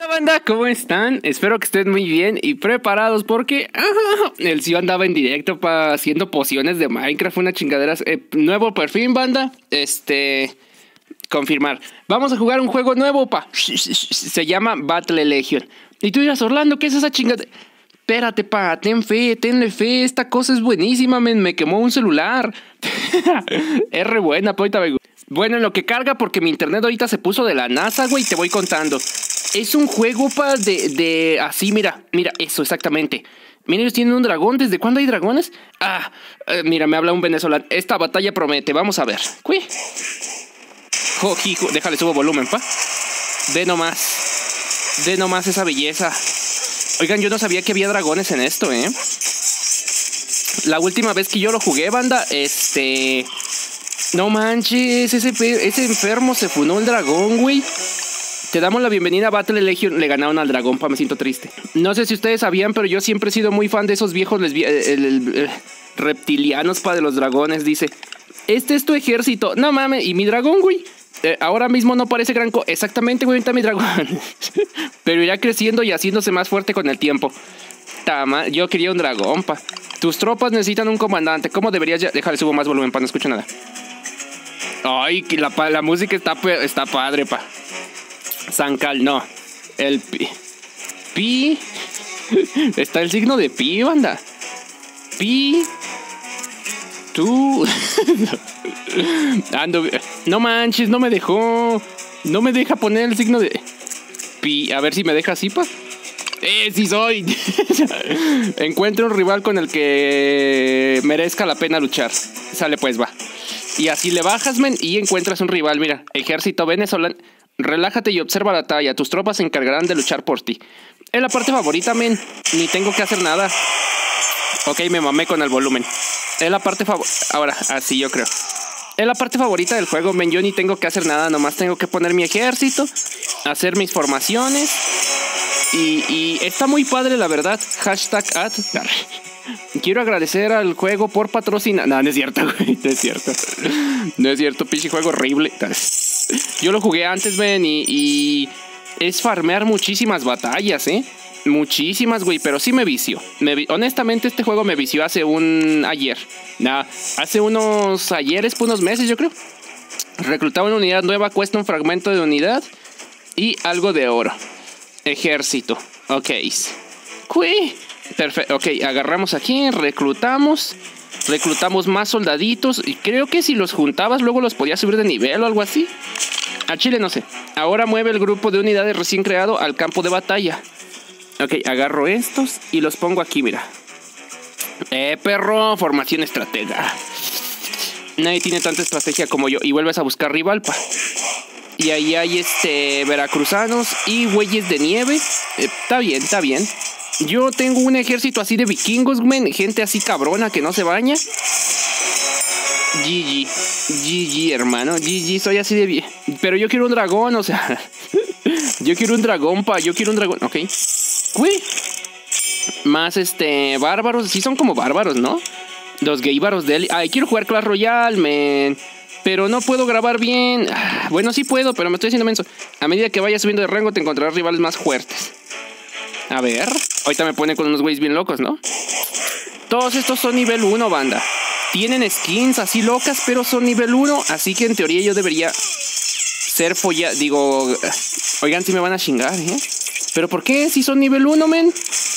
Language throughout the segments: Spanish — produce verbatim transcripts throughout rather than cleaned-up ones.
Hola banda, ¿cómo están? Espero que estén muy bien y preparados porque ah, el Sio andaba en directo pa, haciendo pociones de Minecraft, una chingadera. Eh, nuevo perfil, banda. Este... Confirmar. Vamos a jugar un juego nuevo, pa. Se llama Battle Legion. Y tú dirás, Orlando, ¿qué es esa chingadera? Espérate, pa, ten fe, tenle fe. Esta cosa es buenísima, men. Me quemó un celular. Es re buena, pa, ahorita me... Bueno, en lo que carga, porque mi internet ahorita se puso de la NASA, güey, te voy contando. Es un juego, pa, de, de... Así, mira, mira, eso, exactamente. Mira, ellos tienen un dragón. ¿Desde cuándo hay dragones? Ah, eh, mira, me habla un venezolano. Esta batalla promete, vamos a ver. Cuí. Oh, hijo, déjale, subo volumen, pa. Ve nomás. Ve nomás esa belleza. Oigan, yo no sabía que había dragones en esto, ¿eh? La última vez que yo lo jugué, banda, este... No manches, ese, ese enfermo se funó el dragón, güey. Te damos la bienvenida a Battle Legion. Le ganaron al dragón, pa, me siento triste. No sé si ustedes sabían, pero yo siempre he sido muy fan de esos viejos lesbi el, el, el, reptilianos, pa, de los dragones, dice. Este es tu ejército. No mames, ¿y mi dragón, güey? Eh, ahora mismo no parece gran co... Exactamente, güey, está mi dragón. Pero irá creciendo y haciéndose más fuerte con el tiempo. Tama, yo quería un dragón, pa. Tus tropas necesitan un comandante. ¿Cómo deberías ya? Déjale, subo más volumen, pa, no escucho nada. Ay, que la, la música está, está padre, pa. Zancal, no. El pi. Pi. Está el signo de pi, banda. Pi. Tú. Ando. No manches, no me dejó. No me deja poner el signo de pi. A ver si me deja así, pa. ¡Eh, sí soy! Encuentra un rival con el que merezca la pena luchar. Sale pues, va. Y así le bajas, men, y encuentras un rival. Mira, ejército venezolano. Relájate y observa la batalla. Tus tropas se encargarán de luchar por ti. Es la parte favorita, men. Ni tengo que hacer nada. Ok, me mamé con el volumen. Es la parte favorita. Ahora, así yo creo. Es la parte favorita del juego, men. Yo ni tengo que hacer nada. Nomás tengo que poner mi ejército, hacer mis formaciones. Y, y está muy padre, la verdad. Hashtag ad. Quiero agradecer al juego por patrocinar. No, no es cierto, güey. No es cierto. No es cierto, pinche juego horrible. Yo lo jugué antes, ven, y, y es farmear muchísimas batallas, ¿eh? Muchísimas, güey, pero sí me vició. Me vi... Honestamente, este juego me vició hace un... ayer. Nah, hace unos ayeres, unos meses, yo creo. Reclutaba una unidad nueva, cuesta un fragmento de unidad y algo de oro. Ejército. Ok. Cui. Perfecto. Ok, agarramos aquí, reclutamos. Reclutamos más soldaditos. Y creo que si los juntabas, luego los podías subir de nivel o algo así. A Chile no sé. Ahora mueve el grupo de unidades recién creado al campo de batalla. Ok, agarro estos y los pongo aquí, mira. Eh, perro, formación estratega. Nadie tiene tanta estrategia como yo. Y vuelves a buscar rival, pa. Y ahí hay este veracruzanos y güeyes de nieve. Eh, está bien, está bien. Yo tengo un ejército así de vikingos, men. Gente así cabrona que no se baña. G G. G G, hermano. G G, soy así de bien. Pero yo quiero un dragón, o sea. Yo quiero un dragón, pa. Yo quiero un dragón. Ok. Uy. Más este. Bárbaros. Sí, son como bárbaros, ¿no? Los gaybaros de él. Ay, quiero jugar Clash Royale, men. Pero no puedo grabar bien. Bueno, sí puedo, pero me estoy haciendo menso. A medida que vayas subiendo de rango te encontrarás rivales más fuertes. A ver. Ahorita me pone con unos güeyes bien locos, ¿no? Todos estos son nivel uno, banda. Tienen skins así locas, pero son nivel uno. Así que en teoría yo debería ser folla... Digo... Oigan, si me van a chingar, ¿eh? ¿Pero por qué? Si son nivel uno, men.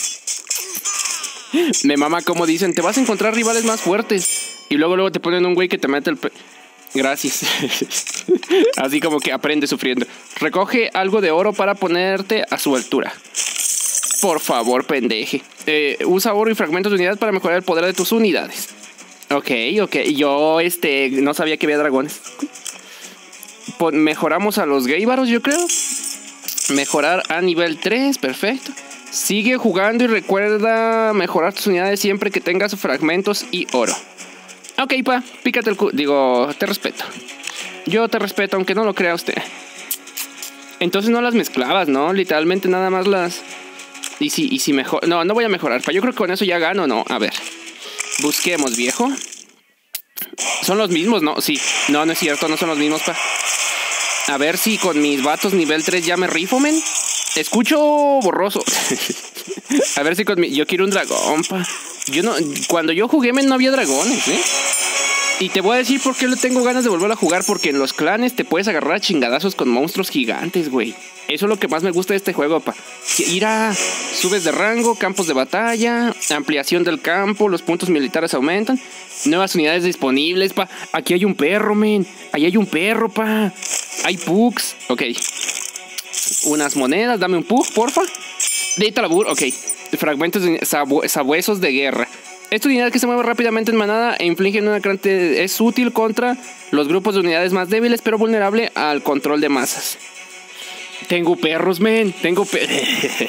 Me mama como dicen, te vas a encontrar rivales más fuertes. Y luego luego te ponen un güey que te mete el... Pe... Gracias. Así como que aprende sufriendo. Recoge algo de oro para ponerte a su altura. Por favor, pendeje. Eh, usa oro y fragmentos de unidad para mejorar el poder de tus unidades. Ok, ok. Yo, este, no sabía que había dragones. Pon, mejoramos a los gaybaros, yo creo. Mejorar a nivel tres, perfecto. Sigue jugando y recuerda mejorar tus unidades siempre que tengas fragmentos y oro. Ok, pa, pícate el cu... Digo, te respeto. Yo te respeto, aunque no lo crea usted. Entonces no las mezclabas, ¿no? Literalmente nada más las... Y si, y si mejor... No, no voy a mejorar, pa. Yo creo que con eso ya gano, ¿no? A ver. Busquemos, viejo. Son los mismos, ¿no? Sí. No, no es cierto, no son los mismos, pa. A ver si con mis vatos nivel tres ya me rifo, men. Escucho borroso. A ver si con mi... Yo quiero un dragón, pa. Yo no... Cuando yo jugué, men, no había dragones, ¿eh? Y te voy a decir por qué le tengo ganas de volver a jugar. Porque en los clanes te puedes agarrar a chingadazos con monstruos gigantes, güey. Eso es lo que más me gusta de este juego, pa. Ir a... Subes de rango, campos de batalla, ampliación del campo, los puntos militares aumentan, nuevas unidades disponibles, pa. Aquí hay un perro, men. Ahí hay un perro, pa. Hay pugs. Ok. Unas monedas, dame un pug, porfa. De Talabur, ok. Fragmentos de sabo sabuesos de guerra. Esta unidad que se mueve rápidamente en manada e inflige una cantidad. Es útil contra los grupos de unidades más débiles, pero vulnerable al control de masas. Tengo perros, men. Tengo perros.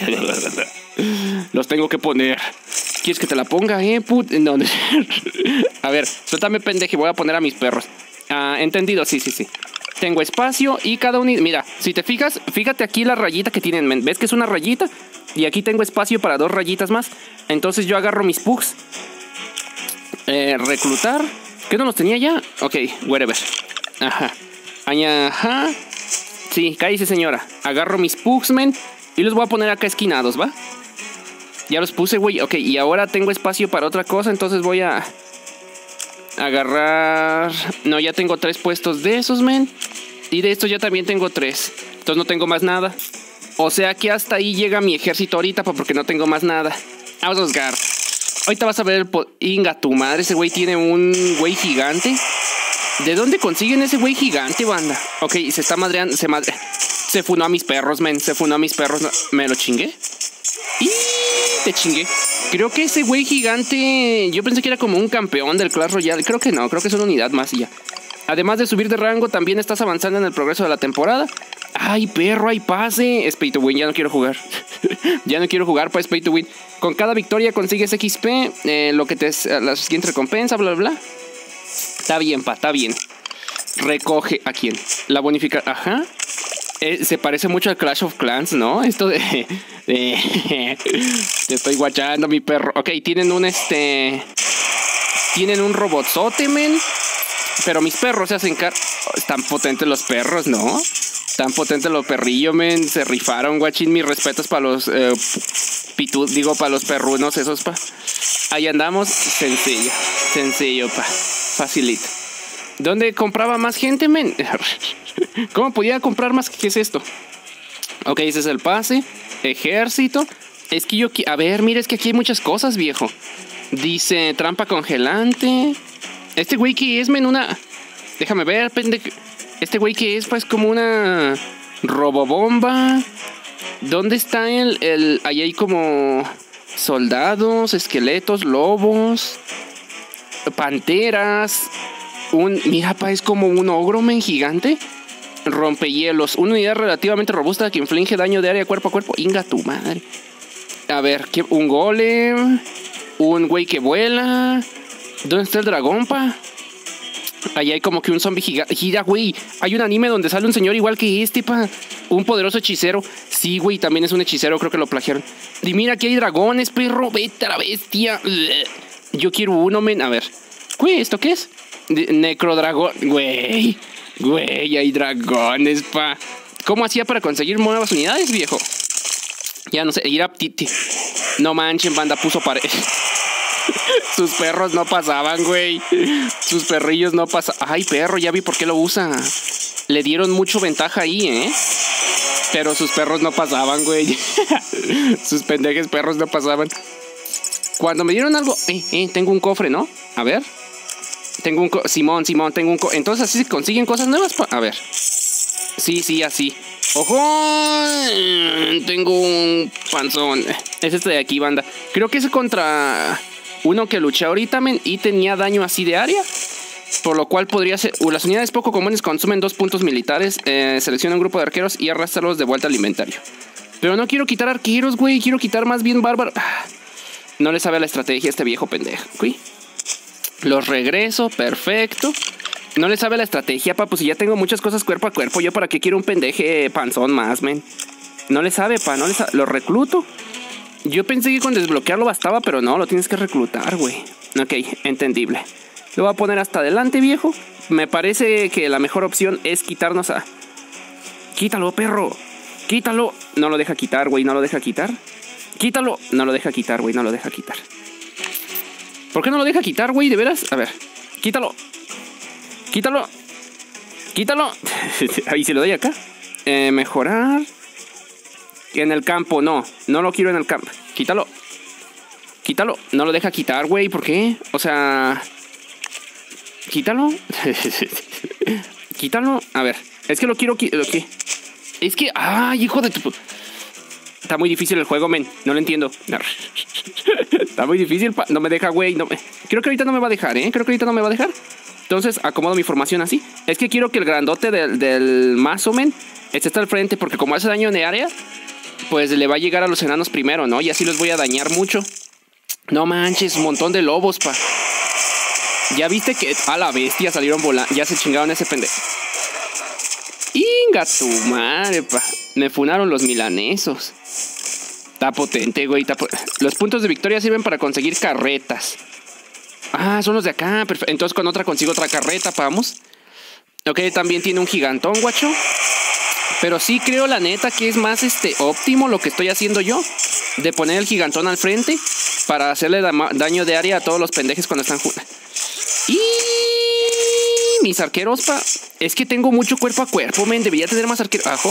Los tengo que poner. ¿Quieres que te la ponga, eh, put? No. A ver, suéltame, pendeje. Voy a poner a mis perros. Ah, entendido, sí, sí, sí. Tengo espacio y cada unidad... Mira, si te fijas, fíjate aquí la rayita que tienen, men. ¿Ves que es una rayita? Y aquí tengo espacio para dos rayitas más. Entonces yo agarro mis pugs. Eh, reclutar. ¿Qué no los tenía ya? Ok, whatever. Ajá. Ajá. Sí, cállese, señora. Agarro mis pugs, men. Y los voy a poner acá esquinados, ¿va? Ya los puse, güey. Ok, y ahora tengo espacio para otra cosa. Entonces voy a... agarrar... No, ya tengo tres puestos de esos, men. Y de estos ya también tengo tres. Entonces no tengo más nada. O sea que hasta ahí llega mi ejército ahorita, porque no tengo más nada. Vamos a buscar. Ahorita vas a ver el... Po Inga, tu madre, ese güey tiene un güey gigante. ¿De dónde consiguen ese güey gigante, banda? Ok, se está madreando, se madre... Se funó a mis perros, men, se funó a mis perros. No, ¿me lo chingué? Y te chingué. Creo que ese güey gigante... Yo pensé que era como un campeón del Clash Royale. Creo que no, creo que es una unidad más y ya. Además de subir de rango, también estás avanzando en el progreso de la temporada. ¡Ay, perro, hay pase! Es pay to win, ya no quiero jugar. Ya no quiero jugar, pues pay to win. Con cada victoria consigues X P, eh, lo que te... La siguiente recompensa, bla, bla, bla. Está bien, pa, está bien. Recoge a quién. La bonificación. Ajá. Eh, se parece mucho al Clash of Clans, ¿no? Esto de... de te estoy guachando, mi perro. Ok, tienen un este... Tienen un robotzote, men. Pero mis perros se hacen car... Están potentes los perros, ¿no? Tan potentes los perrillos, men. Se rifaron, guachín. Mis respetos para los... Eh, pitu... Digo, para los perrunos esos, pa. Ahí andamos. Sencillo. Sencillo, pa. Facilito. ¿Dónde compraba más gente, men? ¿Cómo podía comprar más? ¿Qué es esto? Ok, ese es el pase. Ejército. Es que yo... A ver, mira, es que aquí hay muchas cosas, viejo. Dice trampa congelante. Este güey que es, men, una... Déjame ver, pendejo. Este güey que es, pues, como una... Robobomba. ¿Dónde está el, el... Ahí hay como... Soldados, esqueletos, lobos... Panteras... Un... Mira, pa, es como un ogro, men, gigante. Rompehielos. Una unidad relativamente robusta que inflige daño de área cuerpo a cuerpo. Inga tu madre. A ver, ¿qué? Un golem. Un güey que vuela. ¿Dónde está el dragón, pa? Ahí hay como que un zombie gigante. Gira, güey. Hay un anime donde sale un señor igual que este, pa. Un poderoso hechicero. Sí, güey, también es un hechicero. Creo que lo plagiaron. Y mira, aquí hay dragones, perro. Vete a la bestia. Yo quiero uno, men. A ver. Güey, ¿esto qué es? Necrodragón. Güey. Güey, hay dragones, pa. ¿Cómo hacía para conseguir nuevas unidades, viejo? Ya no sé, ir a Titi. No manchen, banda, puso pared. Sus perros no pasaban, güey. Sus perrillos no pasaban. Ay, perro, ya vi por qué lo usa. Le dieron mucho ventaja ahí, ¿eh? Pero sus perros no pasaban, güey. Sus pendejes perros no pasaban. Cuando me dieron algo... Eh, eh, tengo un cofre, ¿no? A ver. Tengo un... Co Simón, Simón, tengo un... Co Entonces así se consiguen cosas nuevas. A ver. Sí, sí, así. ¡Ojo! Tengo un panzón. Es este de aquí, banda. Creo que es contra uno que luché ahorita, men, y tenía daño así de área. Por lo cual podría ser... Uh, las unidades poco comunes consumen dos puntos militares. Eh, selecciona un grupo de arqueros y arrastrarlos de vuelta al inventario. Pero no quiero quitar arqueros, güey. Quiero quitar más bien bárbaros. No le sabe la estrategia a este viejo pendejo, güey. Los regreso, perfecto. No le sabe la estrategia, pa, pues si ya tengo muchas cosas cuerpo a cuerpo. ¿Yo para qué quiero un pendeje panzón más, men? No le sabe, pa, no le sabe. Lo recluto. Yo pensé que con desbloquearlo bastaba, pero no, lo tienes que reclutar, güey. Ok, entendible. Lo voy a poner hasta adelante, viejo. Me parece que la mejor opción es quitarnos a... Quítalo, perro. Quítalo. No lo deja quitar, güey. No lo deja quitar. Quítalo. No lo deja quitar, güey. No lo deja quitar. ¿Por qué no lo deja quitar, güey? ¿De veras? A ver. Quítalo. Quítalo. Quítalo. Ahí se lo doy acá. Eh, mejorar. En el campo, no. No lo quiero en el campo. Quítalo. Quítalo. No lo deja quitar, güey. ¿Por qué? O sea... Quítalo. Quítalo. A ver. Es que lo quiero... Lo que... Es que... ¡Ay, hijo de tu... Está muy difícil el juego, men. No lo entiendo. Está muy difícil. Pa... No me deja, güey. No me... Creo que ahorita no me va a dejar, ¿eh? Creo que ahorita no me va a dejar. Entonces acomodo mi formación así. Es que quiero que el grandote del, del mazo, men, este está al frente. Porque como hace daño en área, pues le va a llegar a los enanos primero, ¿no? Y así los voy a dañar mucho. No manches, un montón de lobos, pa. Ya viste que a la bestia salieron volando. Ya se chingaron ese pendejo. Inga tu madre, pa. Me funaron los milanesos. Está potente, güey. Está po... Los puntos de victoria sirven para conseguir carretas. Ah, son los de acá. Perfecto. Entonces con otra consigo otra carreta, vamos. Ok, también tiene un gigantón, guacho. Pero sí creo, la neta, que es más este óptimo lo que estoy haciendo yo. De poner el gigantón al frente para hacerle da daño de área a todos los pendejes cuando están juntos. Y mis arqueros, pa. Es que tengo mucho cuerpo a cuerpo, men. Debería tener más arqueros. Ajo.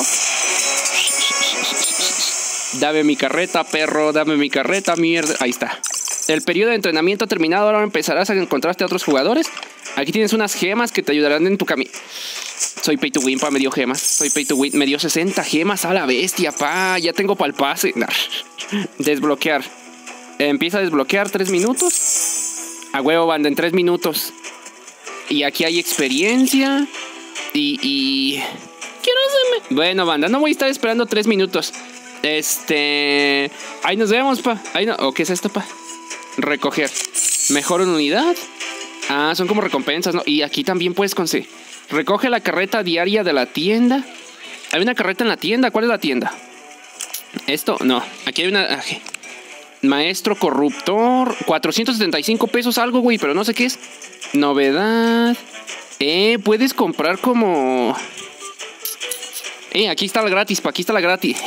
Dame mi carreta, perro. Dame mi carreta, mierda. Ahí está. El periodo de entrenamiento ha terminado. Ahora empezarás a encontrarte a otros jugadores. Aquí tienes unas gemas que te ayudarán en tu camino. Soy pay to win, pa. Me dio gemas. Soy pay to win. Me dio sesenta gemas a la bestia, pa. Ya tengo para el pase. Desbloquear. Empieza a desbloquear. Tres minutos. A huevo, banda. En tres minutos. Y aquí hay experiencia. Y... y... Quiero hacerme... Bueno, banda. No voy a estar esperando tres minutos. Este... Ahí nos vemos, pa. Ahí no... ¿O qué es esto, pa? Recoger. Mejor una unidad. Ah, son como recompensas, ¿no? Y aquí también puedes conseguir. Recoge la carreta diaria de la tienda. Hay una carreta en la tienda. ¿Cuál es la tienda? Esto, no. Aquí hay una... Maestro corruptor. cuatrocientos setenta y cinco pesos algo, güey. Pero no sé qué es. Novedad. Eh, puedes comprar como... Eh, aquí está la gratis, pa. Aquí está la gratis.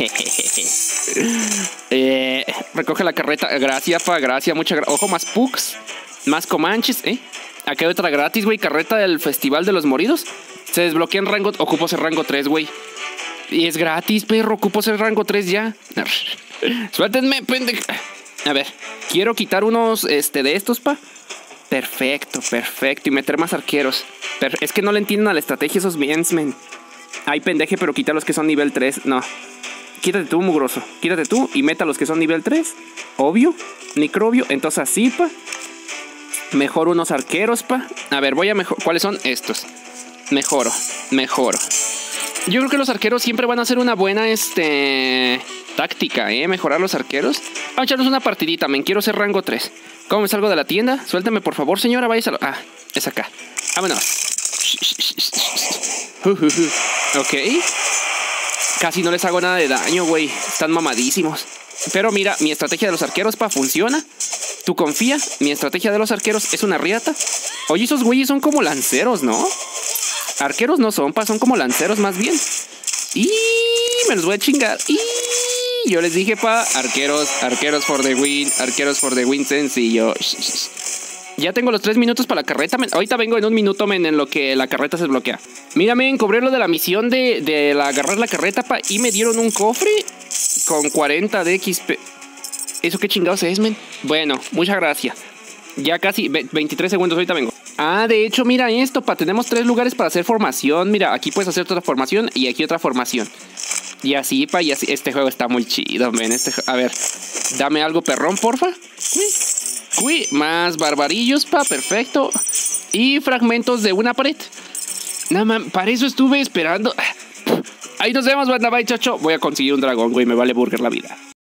eh, recoge la carreta. Gracias, pa. Gracias, muchas gracias. Ojo, más pugs. Más comanches, eh. Aquí hay otra gratis, güey. Carreta del Festival de los Moridos. Se desbloquea en rango... Ocupo ese rango tres, güey. Y es gratis, perro. Ocupo ese rango tres ya. Suéltenme, pendejo. A ver. Quiero quitar unos este, de estos, pa. Perfecto, perfecto. Y meter más arqueros. Per es que no le entienden a la estrategia esos biens, men. Ay, pendeje, pero quita los que son nivel tres. No. Quítate tú, mugroso. Quítate tú y meta los que son nivel tres. Obvio. Microbio. Entonces así, pa. Mejor unos arqueros, pa. A ver, voy a mejorar. ¿Cuáles son estos? Mejoro, mejoro. Yo creo que los arqueros siempre van a ser una buena, este... táctica, ¿eh? Mejorar los arqueros. Vamos a echarnos una partidita, men. Quiero ser rango tres. ¿Cómo me salgo de la tienda? Suéltame, por favor, señora. Vaya a... Ah, es acá. Vámonos. Uh, uh, uh. Ok. Casi no les hago nada de daño, güey. Están mamadísimos. Pero mira, mi estrategia de los arqueros, pa, funciona. ¿Tú confía? Mi estrategia de los arqueros es una riata. Oye, esos güeyes son como lanceros, ¿no? Arqueros no son, pa, son como lanceros más bien. Y me los voy a chingar. Y yo les dije, pa, arqueros, arqueros for the win, arqueros for the win, sencillo. Ya tengo los tres minutos para la carreta, men. Ahorita vengo en un minuto, men, en lo que la carreta se desbloquea. Mira, men, cobré lo de la misión de, de la, agarrar la carreta, pa, y me dieron un cofre con cuarenta de X P. ¿Eso qué chingados es, men? Bueno, muchas gracias. Ya casi veintitrés segundos, ahorita vengo. Ah, de hecho, mira esto, pa. Tenemos tres lugares para hacer formación. Mira, aquí puedes hacer otra formación y aquí otra formación. Y así, pa, y así. Este juego está muy chido, men. Este, a ver, dame algo perrón, porfa. Uy, uy, más barbarillos, pa, perfecto. Y fragmentos de una pared. No, man, para eso estuve esperando. Ahí nos vemos, banda, bye, chacho. Voy a conseguir un dragón, güey, me vale burger la vida.